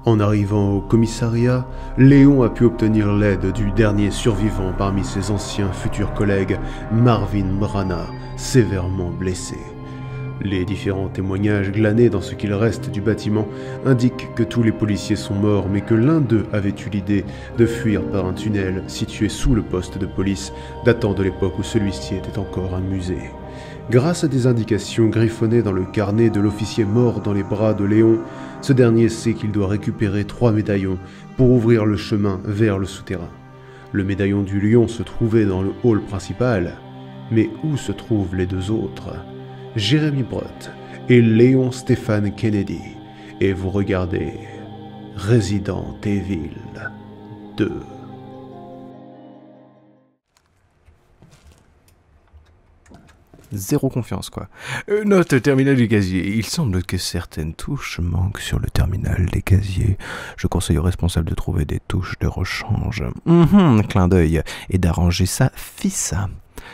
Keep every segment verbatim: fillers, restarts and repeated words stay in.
En arrivant au commissariat, Léon a pu obtenir l'aide du dernier survivant parmi ses anciens futurs collègues, Marvin Brana, sévèrement blessé. Les différents témoignages glanés dans ce qu'il reste du bâtiment indiquent que tous les policiers sont morts, mais que l'un d'eux avait eu l'idée de fuir par un tunnel situé sous le poste de police, datant de l'époque où celui-ci était encore un musée. Grâce à des indications griffonnées dans le carnet de l'officier mort dans les bras de Léon, ce dernier sait qu'il doit récupérer trois médaillons pour ouvrir le chemin vers le souterrain. Le médaillon du lion se trouvait dans le hall principal, mais où se trouvent les deux autres ? Jérémy Brott et Léon Stéphane Kennedy, et vous regardez Resident Evil deux. Zéro confiance, quoi. Euh, note terminal du casier. Il semble que certaines touches manquent sur le terminal des casiers. Je conseille au responsable de trouver des touches de rechange. Mmh, clin d'œil. Et d'arranger ça, fissa.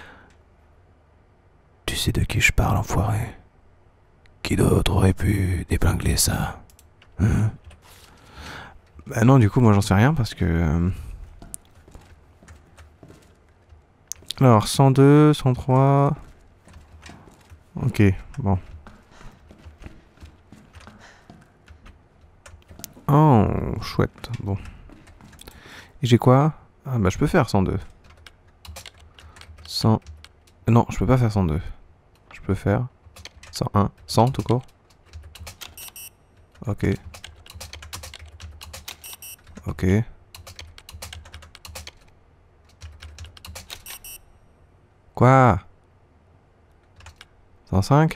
Tu sais de qui je parle, enfoiré? Qui d'autre aurait pu dépingler ça? Hein? Bah non, du coup, moi j'en sais rien parce que... Alors, cent deux, cent trois... Ok, bon. Oh, chouette, bon. Et j'ai quoi? Ah bah je peux faire cent deux. cent... Non, je peux pas faire cent deux. Je peux faire cent un, cent tout court. Ok. Ok. Quoi? cent cinq?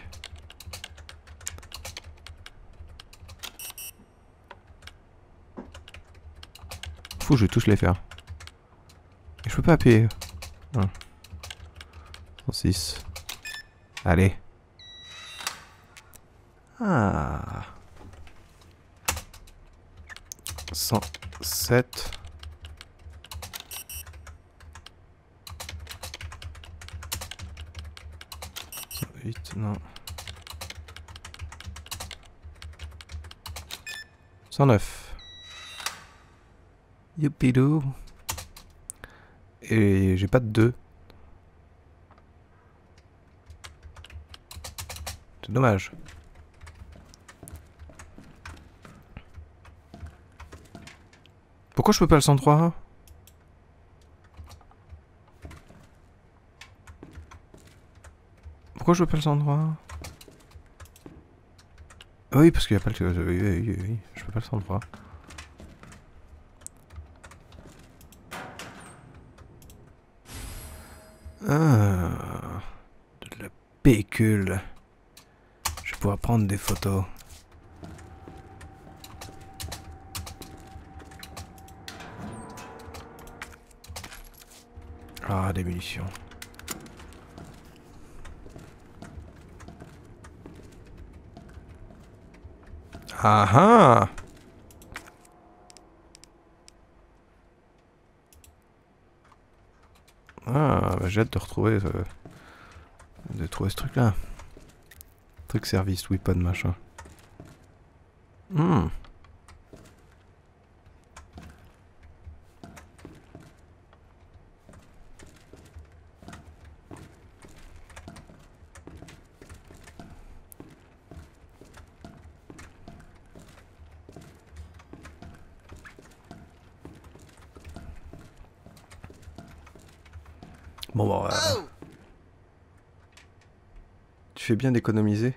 Fou, je vais tous les faire. Et je peux pas appuyer. Ah. cent six. Allez. Ah. cent sept. cent huit, non. cent neuf. Youpidou. Et j'ai pas de deux. C'est dommage. Pourquoi je peux pas le cent trois? Pourquoi je peux pas le cent trois? Oui, parce qu'il n'y a pas le... Oui, oui, oui, oui, je peux pas le cent trois. Ah, de la pécule. Je vais pouvoir prendre des photos. Ah, des munitions. Ah ah! Ah, bah j'ai hâte de retrouver ce... de trouver ce truc là. Truc service, weapon, machin. Hmm. Bon, bon, euh... tu fais bien d'économiser.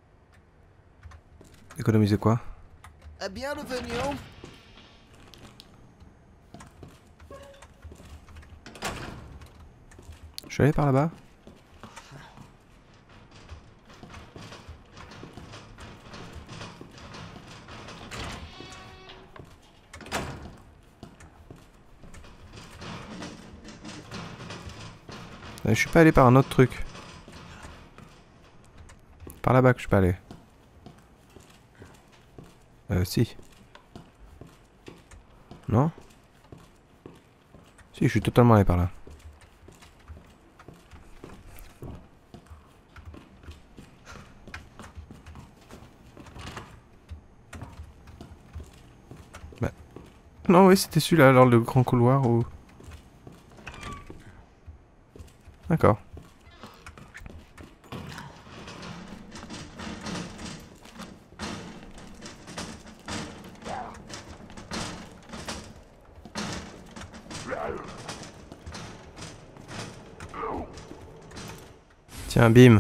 Économiser quoi? Eh bien, le venu. Je suis allé par là-bas. Je suis pas allé par un autre truc. Par là-bas que je suis pas allé. Euh, si. Non? Si, je suis totalement allé par là. Non, oui, c'était celui-là, alors le grand couloir ou... D'accord. Tiens, bim.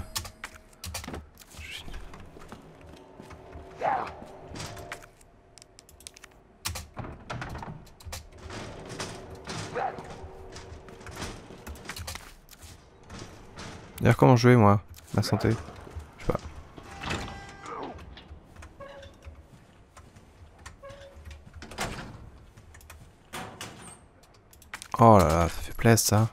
D'ailleurs, comment jouer, moi? Ma santé? Je sais pas. Oh là là, ça fait plaisir, ça.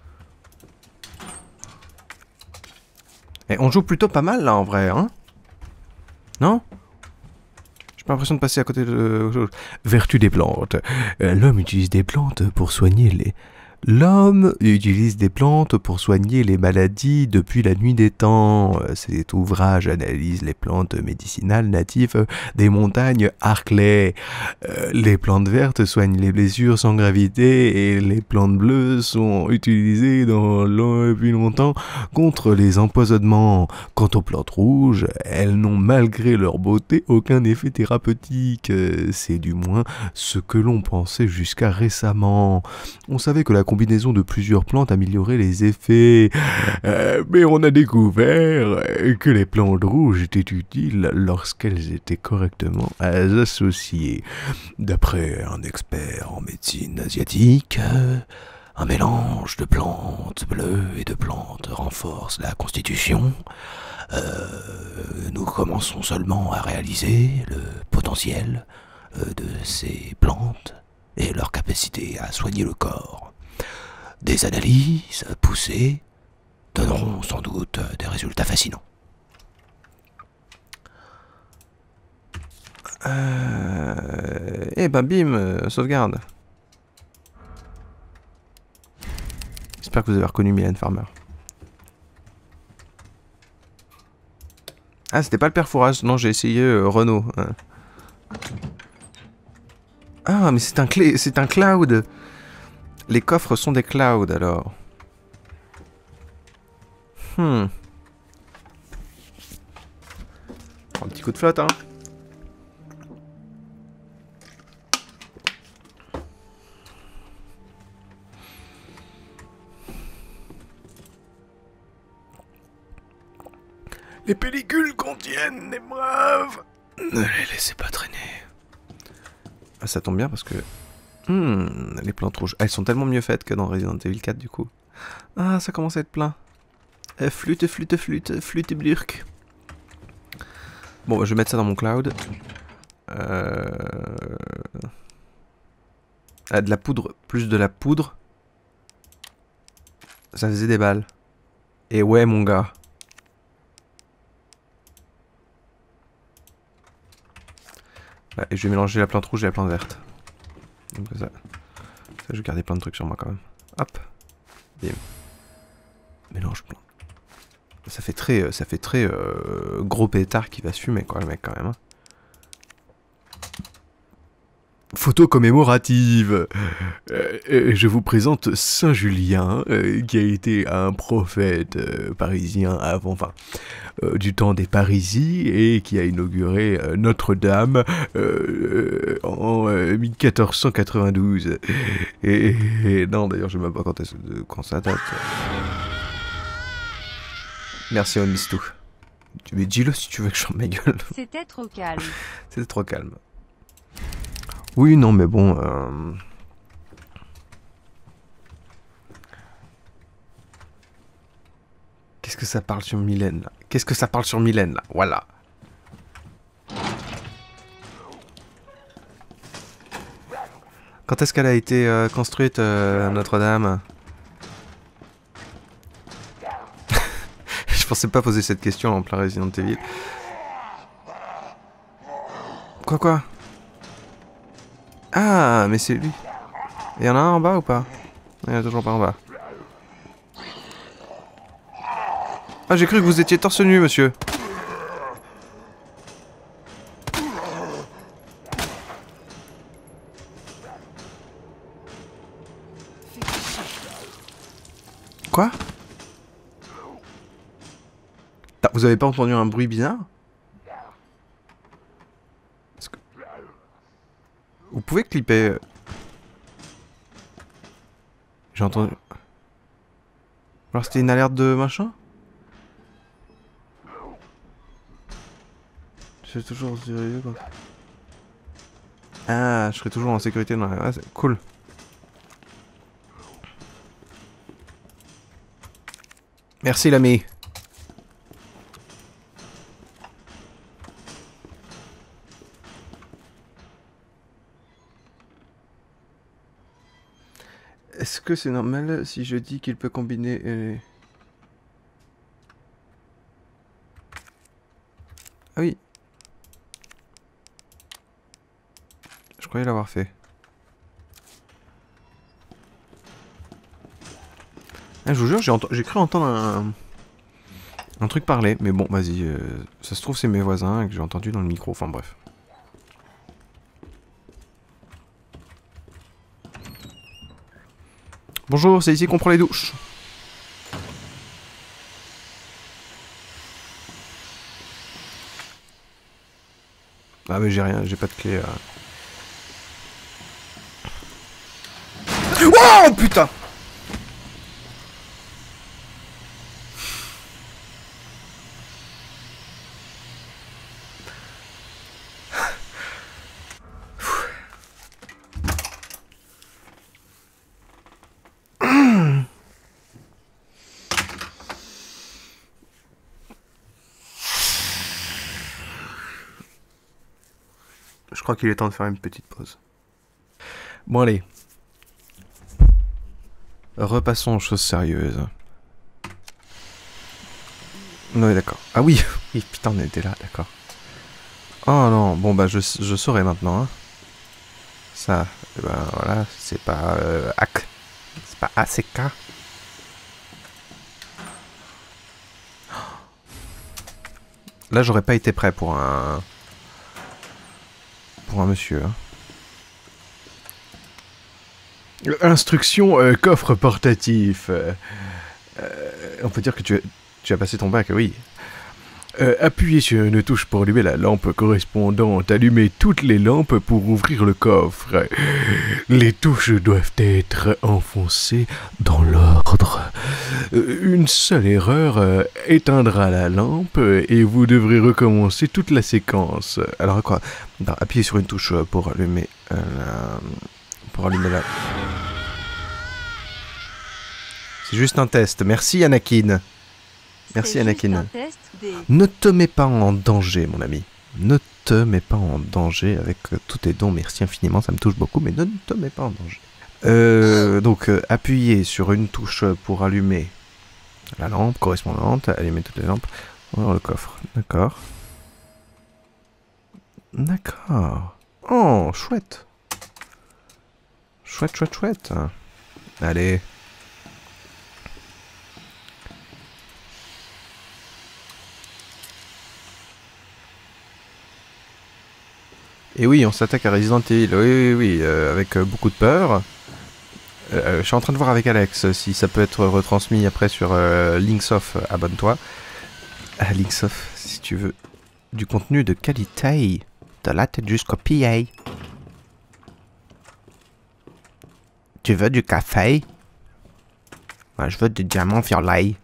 Et on joue plutôt pas mal, là, en vrai, hein? Non? J'ai pas l'impression de passer à côté de... Vertu des plantes. Euh, L'homme utilise des plantes pour soigner les... L'homme utilise des plantes pour soigner les maladies depuis la nuit des temps. Cet ouvrage analyse les plantes médicinales natives des montagnes Harclay. Euh, les plantes vertes soignent les blessures sans gravité et les plantes bleues sont utilisées dans, depuis longtemps contre les empoisonnements. Quant aux plantes rouges, elles n'ont malgré leur beauté aucun effet thérapeutique. C'est du moins ce que l'on pensait jusqu'à récemment. On savait que la combinaison de plusieurs plantes améliorait les effets, euh, mais on a découvert que les plantes rouges étaient utiles lorsqu'elles étaient correctement associées. D'après un expert en médecine asiatique, euh, un mélange de plantes bleues et de plantes renforce la constitution. Euh, nous commençons seulement à réaliser le potentiel euh, de ces plantes et leur capacité à soigner le corps. Des analyses poussées donneront sans doute des résultats fascinants. Euh... Eh ben bim, euh, sauvegarde. J'espère que vous avez reconnu Mylène Farmer. Ah, c'était pas le père Fouras, non, j'ai essayé euh, Renault. Hein. Ah, mais c'est un clé, c'est un cloud. Les coffres sont des clouds, alors. Hmm. Un petit coup de flotte, hein. Les pellicules contiennent des braves. Ne les laissez pas traîner. Ah, ça tombe bien parce que... Hmm, les plantes rouges. Elles sont tellement mieux faites que dans Resident Evil quatre, du coup. Ah, ça commence à être plein. Euh, flûte, flûte, flûte, flûte et blurk. Bon, bah, je vais mettre ça dans mon cloud. Euh... Ah, de la poudre, plus de la poudre. Ça faisait des balles. Et ouais, mon gars. Ouais, et je vais mélanger la plante rouge et la plante verte. Donc ça, ça, je vais garder plein de trucs sur moi quand même. Hop. Bim. Mélange plein. Ça fait très, ça fait très euh, gros pétard qui va se fumer quoi le mec quand même. Hein. Photo commémorative. Euh, je vous présente Saint Julien, euh, qui a été un prophète euh, parisien avant, enfin, euh, du temps des Parisis et qui a inauguré euh, Notre-Dame euh, en euh, mille quatre cent quatre-vingt-douze. Et, et non, d'ailleurs, je ne sais même pas quand, quand ça date. Merci, on miss tout. Mais dis-le si tu veux que je chante ma gueule. C'était trop calme. C'était trop calme. Oui, non, mais bon... Euh... Qu'est-ce que ça parle sur Mylène, là? Qu'est-ce que ça parle sur Mylène, là? Voilà. Quand est-ce qu'elle a été euh, construite, euh, Notre-Dame? Je pensais pas poser cette question en plein Resident Evil. Quoi, quoi? Ah, mais c'est lui. Il y en a un en bas ou pas? Il y en a toujours pas en bas. Ah, j'ai cru que vous étiez torse nu, monsieur. Quoi? Vous avez pas entendu un bruit bizarre? Que... Vous pouvez clipper... J'ai entendu... Alors c'était une alerte de machin? Je suis toujours sérieux quoi. Ah, je serai toujours en sécurité dans la... Ah, c'est cool. Merci l'ami. Est-ce que c'est normal si je dis qu'il peut combiner... Euh... Ah oui. Je croyais l'avoir fait. Ah, je vous jure, j'ai ent... cru entendre un... un truc parler. Mais bon, vas-y. Euh... Ça se trouve, c'est mes voisins et que j'ai entendu dans le micro. Enfin, bref. Bonjour, c'est ici qu'on prend les douches. Ah mais j'ai rien, j'ai pas de clé. Euh... Oh putain! Je crois qu'il est temps de faire une petite pause. Bon allez. Repassons aux choses sérieuses. Oui d'accord. Ah oui, oui putain on était là, d'accord. Oh non, bon bah je, je saurai maintenant. Hein. Ça, eh ben voilà, c'est pas euh, A C. C'est pas A C K. Là j'aurais pas été prêt pour un... Pour un monsieur. Hein. Instruction euh, coffre portatif. Euh, euh, on peut dire que tu as, tu as passé ton bac, oui. Euh, appuyez sur une touche pour allumer la lampe correspondante. Allumez toutes les lampes pour ouvrir le coffre. Les touches doivent être enfoncées dans l'ordre. Une seule erreur euh, éteindra la lampe et vous devrez recommencer toute la séquence. Alors quoi? Non, appuyez sur une touche pour allumer euh, la... Pour allumer la... C'est juste un test. Merci Anakin. Merci Anakin. Des... Ne te mets pas en danger, mon ami. Ne te mets pas en danger avec euh, tous tes dons. Merci infiniment, ça me touche beaucoup, mais ne te mets pas en danger. Euh, donc, euh, appuyez sur une touche pour allumer la lampe correspondante, allumer toutes les lampes dans le coffre. D'accord. D'accord. Oh, chouette. Chouette, chouette, chouette. Allez. Et oui, on s'attaque à Resident Evil, oui, oui, oui, euh, avec euh, beaucoup de peur. Euh, je suis en train de voir avec Alex si ça peut être retransmis après sur euh, Linksoft, abonne-toi. À Linksoft, si tu veux du contenu de qualité, de la tête jusqu'au pied. Tu veux du café? Ouais, je veux du diamant violet.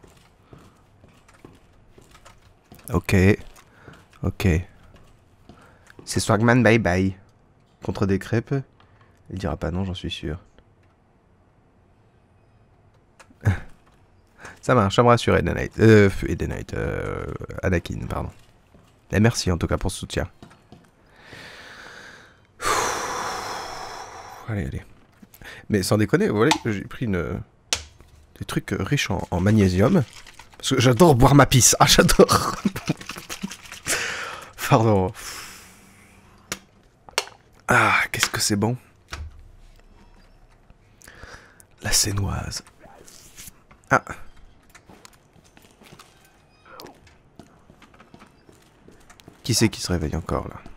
Ok. Ok. C'est Swagman bye bye. Contre des crêpes. Il dira pas non, j'en suis sûr. Ça marche, ça me rassure, Edenite. Euh, Edenite, euh, Anakin, pardon. Et merci en tout cas pour ce soutien. Allez, allez. Mais sans déconner, vous voyez, j'ai pris une... des trucs riches en, en magnésium. Parce que j'adore boire ma pisse. Ah, j'adore. Pardon. Ah, qu'est-ce que c'est bon. La sénoise. Ah. Qui c'est qui se réveille encore, là?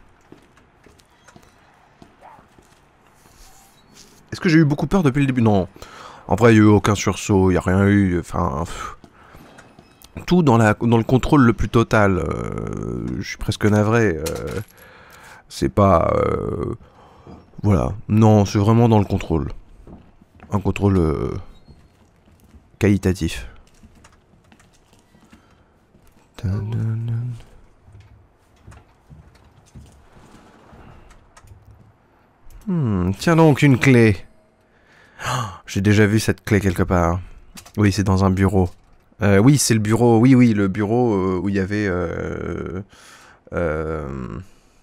Est-ce que j'ai eu beaucoup peur depuis le début? Non. En vrai, il n'y a eu aucun sursaut, il n'y a rien eu. Enfin. Pff, tout dans, la, dans le contrôle le plus total. Euh, je suis presque navré. Euh, c'est pas. Euh, voilà. Non, c'est vraiment dans le contrôle. Un contrôle euh, qualitatif. Hmm, tiens donc, une clé. Oh, j'ai déjà vu cette clé quelque part. Oui, c'est dans un bureau. Euh, oui, c'est le bureau. Oui, oui, le bureau euh, où il y avait... Euh, euh,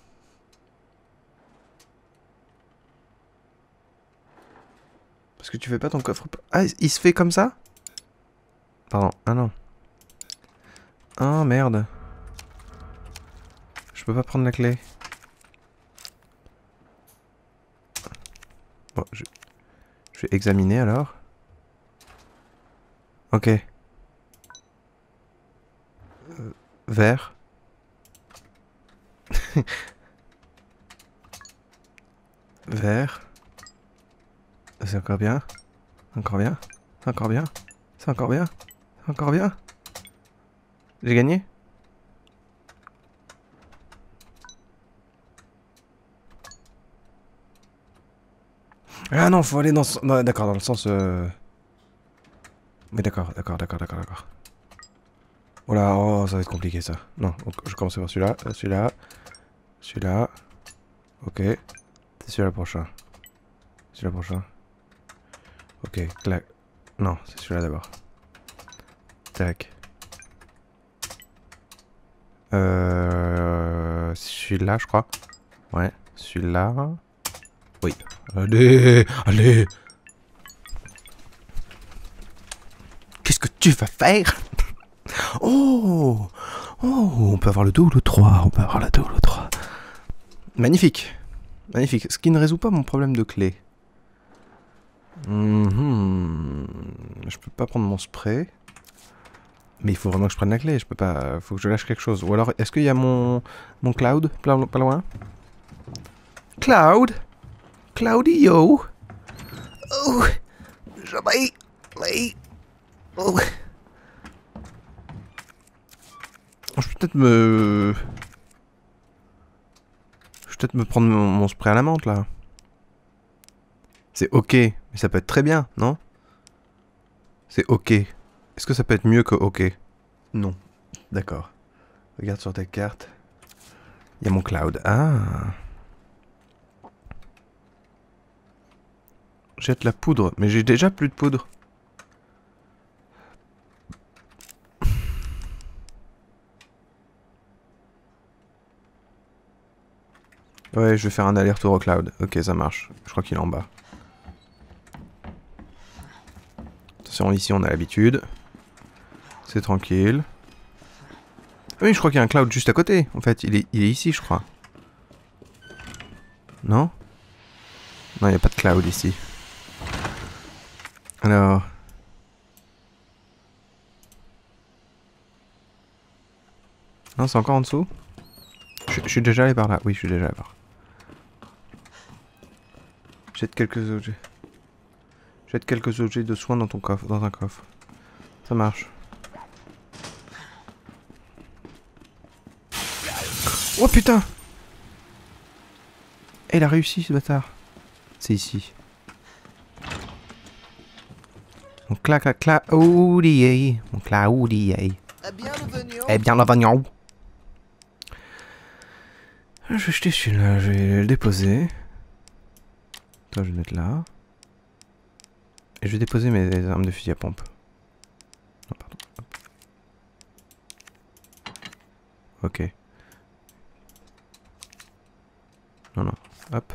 Parce que tu fais pas ton coffre... Ah, il se fait comme ça? Pardon. Ah non. Ah, merde. Je peux pas prendre la clé. Bon, je... je vais examiner alors. Ok. Euh, vert. Vert. C'est encore bien. Encore bien. C'est encore bien. C'est encore bien. C'est encore bien. J'ai gagné? Ah non, faut aller dans ce... Non, d'accord, dans le sens... Euh... Mais d'accord, d'accord, d'accord, d'accord, d'accord. Oh là, oh, ça va être compliqué ça. Non, je commence par celui-là, celui-là, celui-là. Ok. C'est celui-là prochain. Celui-là prochain. Ok, clac. Non, c'est celui-là d'abord. Tac. Euh... Celui-là, je crois. Ouais, celui-là. Oui. Allez, allez. Qu'est-ce que tu vas faire? Oh, oh, on peut avoir le deux ou le trois. On peut avoir le deux ou le trois. Magnifique. Magnifique. Ce qui ne résout pas mon problème de clé. Mm-hmm. Je peux pas prendre mon spray. Mais il faut vraiment que je prenne la clé. Je peux pas. Faut que je lâche quelque chose. Ou alors, est-ce qu'il y a mon, mon Cloud pas, pas loin? Cloud? Claudio? Oh, je vais... Oui. Oh. Je peux peut-être me... Je peux peut-être me prendre mon, mon spray à la menthe, là. C'est ok, mais ça peut être très bien, non? C'est ok. Est-ce que ça peut être mieux que ok? Non. D'accord. Regarde sur ta carte. Il y a mon Cloud. Ah. Jette la poudre. Mais j'ai déjà plus de poudre. Ouais, je vais faire un aller-retour au Cloud. Ok, ça marche. Je crois qu'il est en bas. Attention, ici on a l'habitude. C'est tranquille. Oui, je crois qu'il y a un Cloud juste à côté. En fait, il est, il est ici, je crois. Non? Non, il n'y a pas de Cloud ici. Alors... Non, c'est encore en dessous? je, je suis déjà allé par là. Oui, je suis déjà allé par là. Jette quelques objets. Jette quelques objets de soins dans ton coffre, dans un coffre. Ça marche. Oh putain! Eh, il a réussi ce bâtard. C'est ici. Mon clac clac oudier. Mon claudier. Eh bien, le venu. Eh bien, la vagnon. Je vais jeter celui-là, je vais le déposer. Toi, je vais le mettre là. Et je vais déposer mes armes de fusil à pompe. Non, pardon. Hop. Ok. Non, non. Hop.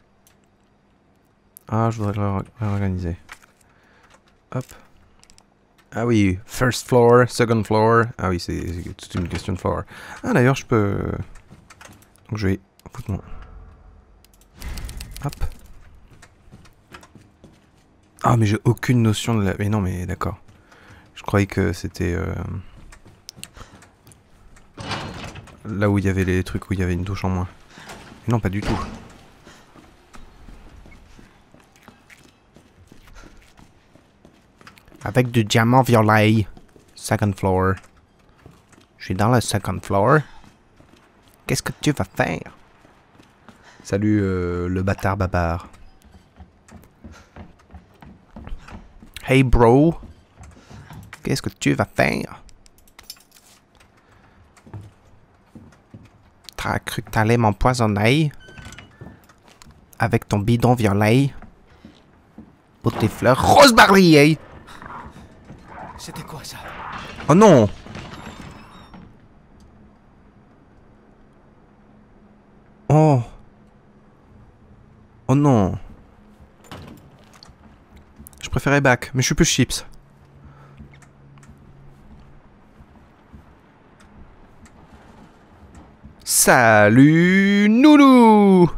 Ah, je voudrais le réorganiser. Hop. Ah oui, first floor, second floor. Ah oui, c'est toute une question de floor. Ah, d'ailleurs, je peux... Donc, je vais foutre mon... Hop. Ah, mais j'ai aucune notion de la... Mais non, mais d'accord. Je croyais que c'était... Euh... Là où il y avait les trucs où il y avait une touche en moins. Mais non, pas du tout. Avec du diamant violet. Second floor. Je suis dans le second floor. Qu'est-ce que tu vas faire? Salut euh, le bâtard babar. Hey bro. Qu'est-ce que tu vas faire? T'as cru que t'allais m'empoisonner? Avec ton bidon violet? Ou tes fleurs rose barrier? C'était quoi ça? Oh non! Oh! Oh non! Je préférais back, mais je suis plus chips. Salut Noulou!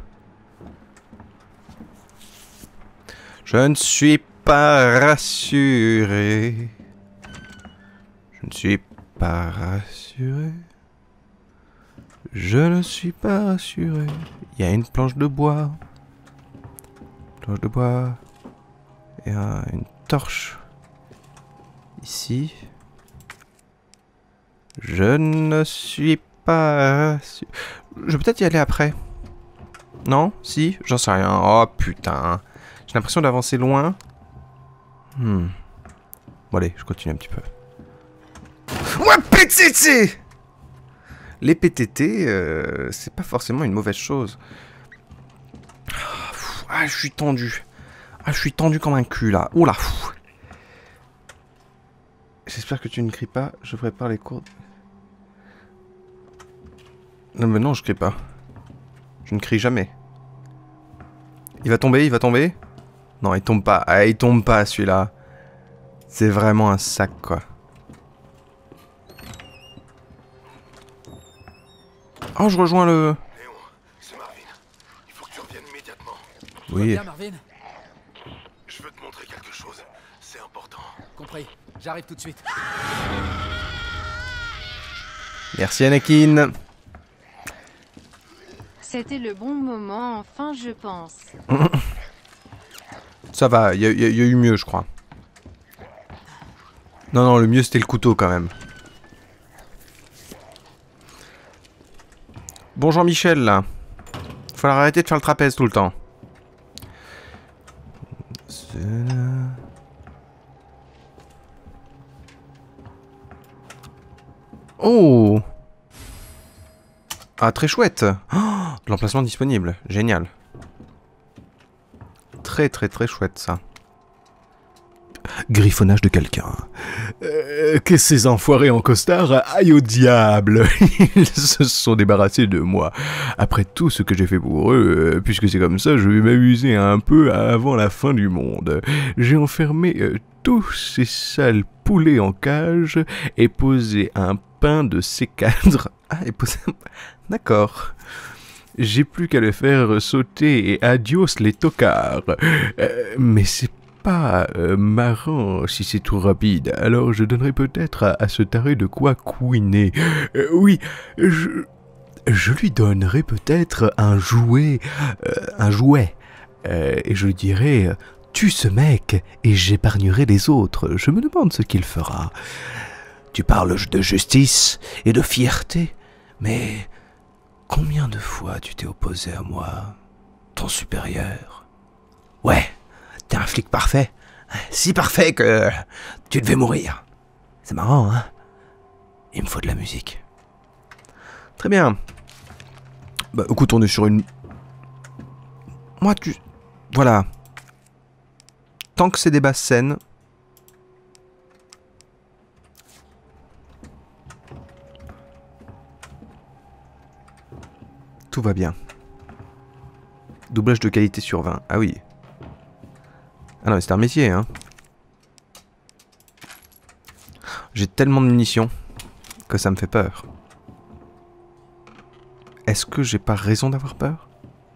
Je ne suis pas rassuré. Je ne suis pas rassuré. Je ne suis pas rassuré. Il y a une planche de bois. Planche de bois. Et un, une torche. Ici. Je ne suis pas rassuré. Je vais peut-être y aller après. Non? Si? J'en sais rien. Oh putain. J'ai l'impression d'avancer loin. Hmm. Bon allez, je continue un petit peu. Ouais, P T T! Les P T T, euh, c'est pas forcément une mauvaise chose. Ah, je suis tendu. Ah, je suis tendu comme un cul, là. Oula. J'espère que tu ne cries pas. Je prépare les cours. Non, mais non, je crie pas. Je ne crie jamais. Il va tomber, il va tomber. Non, il tombe pas. Ah, il tombe pas, celui-là. C'est vraiment un sac, quoi. Oh, je rejoins le... Léon, c'est Marvin. Il faut que tu reviennes immédiatement. Oui. Bien, Marvin? Je veux te montrer quelque chose. C'est important. Compris. J'arrive tout de suite. Merci, Anakin. C'était le bon moment, enfin, je pense. Ça va, il y, y, y a eu mieux, je crois. Non, non, le mieux, c'était le couteau, quand même. Bon, Jean-Michel, là. Faut arrêter de faire le trapèze tout le temps. Oh! Ah, très chouette. Oh, l'emplacement disponible. Génial. Très, très, très chouette, ça. Griffonnage de quelqu'un. Euh, que ces enfoirés en costard aillent au diable. Ils se sont débarrassés de moi. Après tout ce que j'ai fait pour eux, euh, puisque c'est comme ça, je vais m'amuser un peu avant la fin du monde. J'ai enfermé euh, tous ces sales poulets en cage et posé un pain de C quatre. Ah, et posé... D'accord. J'ai plus qu'à le faire sauter et adios les tocards. Euh, mais c'est pas euh, marrant si c'est trop rapide, alors je donnerai peut-être à, à ce taré de quoi couiner. Euh, oui, je, je lui donnerai peut-être un jouet, euh, un jouet, euh, et je lui dirai, tue ce mec et j'épargnerai les autres. Je me demande ce qu'il fera. Tu parles de justice et de fierté, mais combien de fois tu t'es opposé à moi, ton supérieur? Ouais. T'es un flic parfait. Si parfait que tu devais mourir. C'est marrant, hein? Il me faut de la musique. Très bien. Bah écoute, on est sur une... Moi, tu... Voilà. Tant que c'est des basses scènes... Tout va bien. Doublage de qualité sur vingt. Ah oui. Ah non, mais c'est un métier, hein. J'ai tellement de munitions que ça me fait peur. Est-ce que j'ai pas raison d'avoir peur?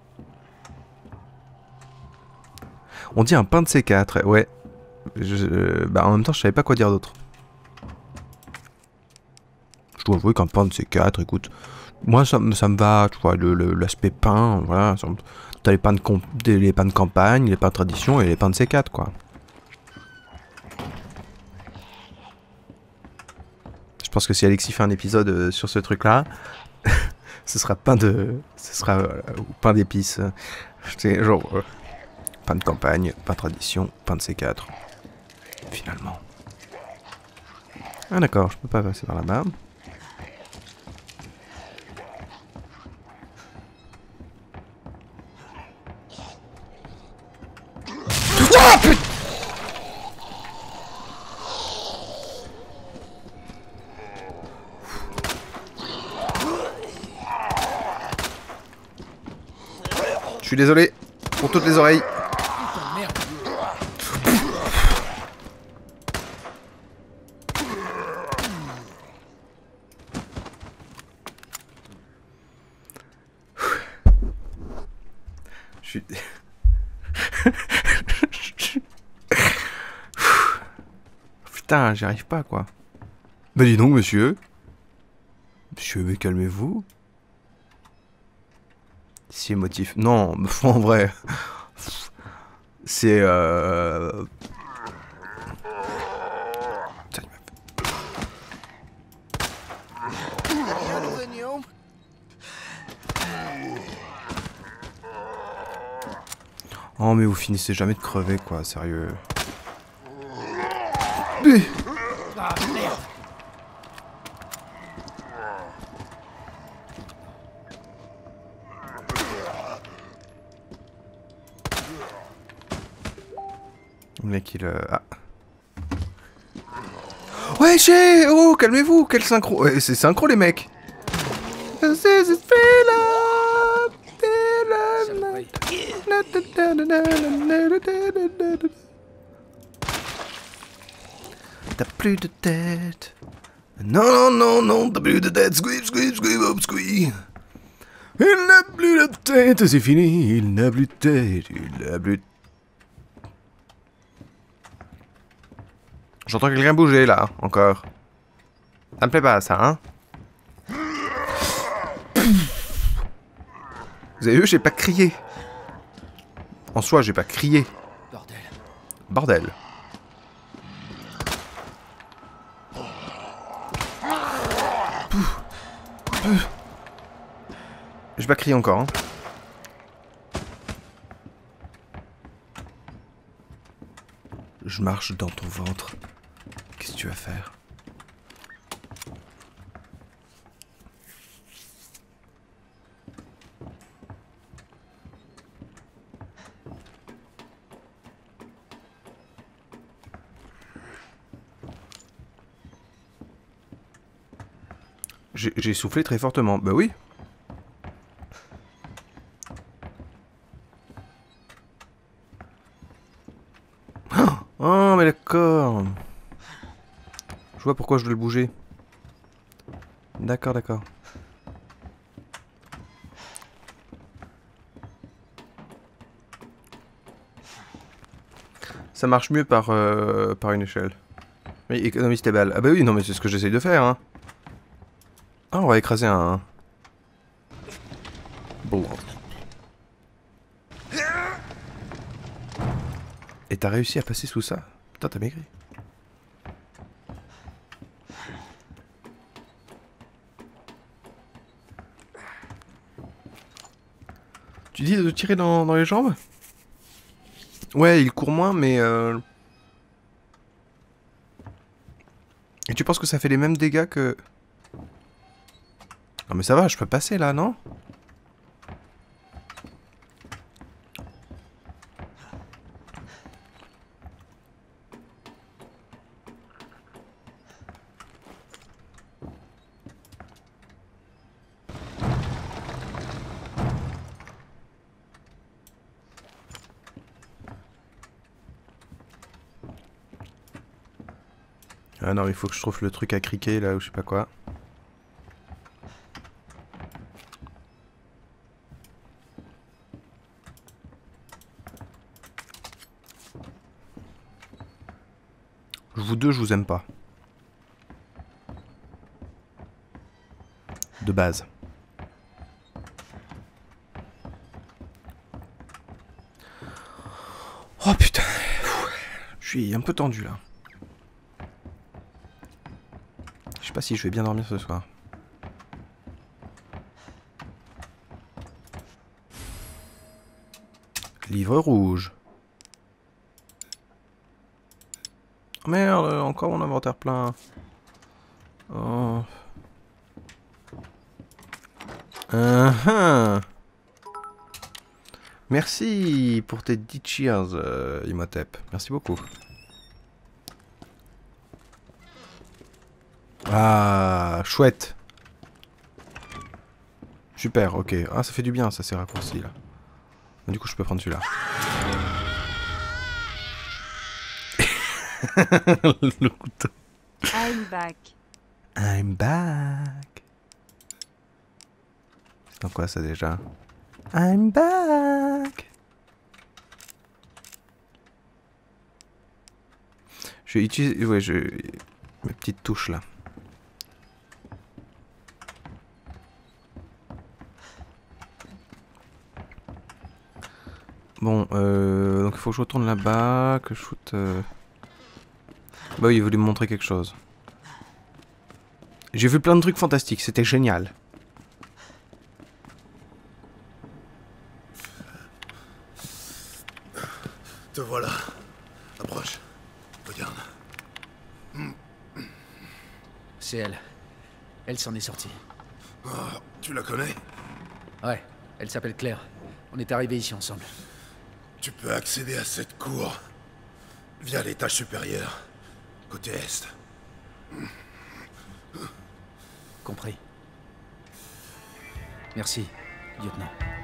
On dit un pain de C quatre, ouais. Je, bah en même temps, je savais pas quoi dire d'autre. Je dois avouer qu'un pain de C quatre, écoute, moi ça, ça me va, tu vois, l'aspect le, pain, voilà. Ça, t'as les pains, de les pains de campagne, les pains de tradition et les pains de C quatre, quoi. pense que si Alexis fait un épisode euh, sur ce truc-là, ce sera pain de... Ce sera euh, pain d'épices. C'est genre... Euh, pain de campagne, pain de tradition, pain de C quatre. Finalement. Ah d'accord, je peux pas passer par là-bas. Oh, putain! Je suis désolé pour toutes les oreilles. Putain, merde. Je suis... Putain, j'y arrive pas, quoi. Bah dis donc, monsieur. Monsieur, mais calmez-vous. Si émotif. Non, en vrai. C'est... Euh... Oh mais vous finissez jamais de crever quoi, sérieux. Ah, merde. Le mec il... Euh... Ah. Ouais j'ai... Oh calmez-vous, quel synchro. Ouais, c'est synchro les mecs. T'as plus de tête. Non, non, non, non, t'as plus de tête. Squeeze, squeeze, squeeze, hop, squeeze. Il n'a plus de tête, c'est fini. Il n'a plus de tête, il n'a plus de... J'entends quelqu'un bouger là, encore. Ça me plaît pas ça, hein. Vous avez vu, j'ai pas crié. En soi, j'ai pas crié. Bordel. Bordel. J'ai pas crié encore. Hein. Je marche dans ton ventre. Qu'est-ce que tu vas faire? J'ai soufflé très fortement. Bah oui. Oh, mais d'accord. Je vois pourquoi je dois le bouger. D'accord, d'accord. Ça marche mieux par, euh, par une échelle. Oui, économise tes balles. Ah bah oui, non mais c'est ce que j'essaye de faire, hein. Ah, on va écraser un... Bon. Et t'as réussi à passer sous ça? Putain, t'as maigri. Tu dis de tirer dans, dans les jambes? Ouais, il court moins, mais... Euh... Et tu penses que ça fait les mêmes dégâts que... Non mais ça va, je peux passer là, non? Ah non, il faut que je trouve le truc à criquer là ou je sais pas quoi. Vous deux, je vous aime pas. De base. Oh putain. Je suis un peu tendu là. Je sais pas si, je vais bien dormir ce soir. Livre rouge. Oh merde, encore mon inventaire plein. Oh. Uh-huh. Merci pour tes dix cheers, euh, Imhotep. Merci beaucoup. Ah, chouette. Super, ok. Ah, ça fait du bien, ça s'est raccourci là. Du coup, je peux prendre celui-là. Le couteau. I'm back. I'm back. C'est dans quoi ça déjà? I'm back. Je vais utiliser... Ouais, je... Mes petites touches là. Bon, euh... donc il faut que je retourne là-bas, que je foute... Euh... Bah oui, il voulait me montrer quelque chose. J'ai vu plein de trucs fantastiques, c'était génial. Te voilà. Approche. Regarde. C'est elle. Elle s'en est sortie. Oh, tu la connais? Ouais, elle s'appelle Claire. On est arrivés ici ensemble. Tu peux accéder à cette cour via l'étage supérieur, côté est. Compris. Merci, lieutenant.